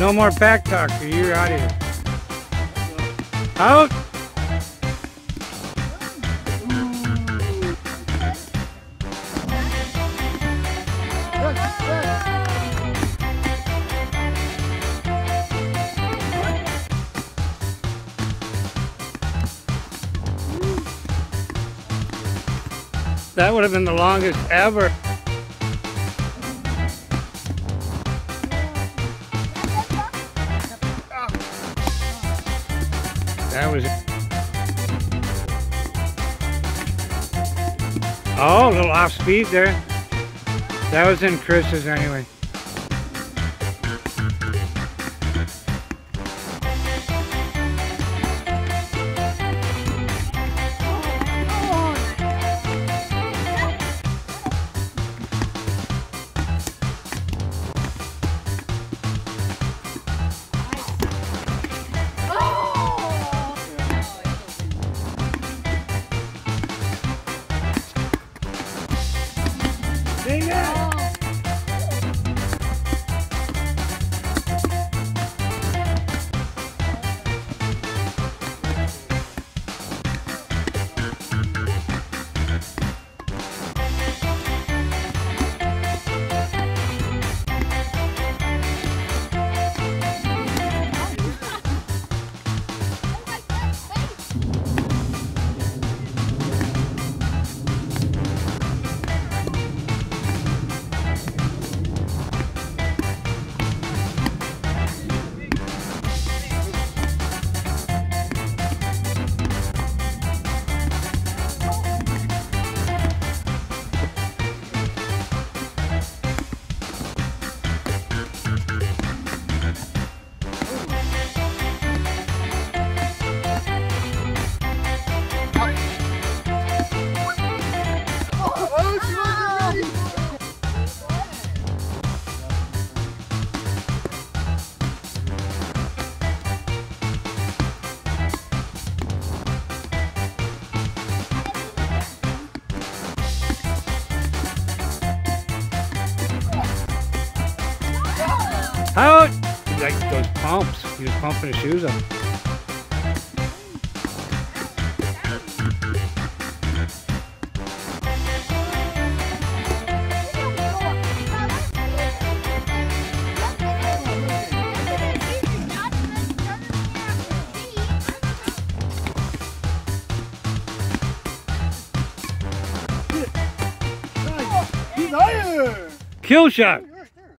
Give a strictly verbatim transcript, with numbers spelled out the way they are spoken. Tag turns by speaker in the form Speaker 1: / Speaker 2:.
Speaker 1: No more back talk, or you're out of here. Out! That would have been the longest ever. That was it. Oh, a little off speed there. That was in Chris's anyway. Dang it! Out! Like those pumps. He was pumping his shoes up. Kill shot!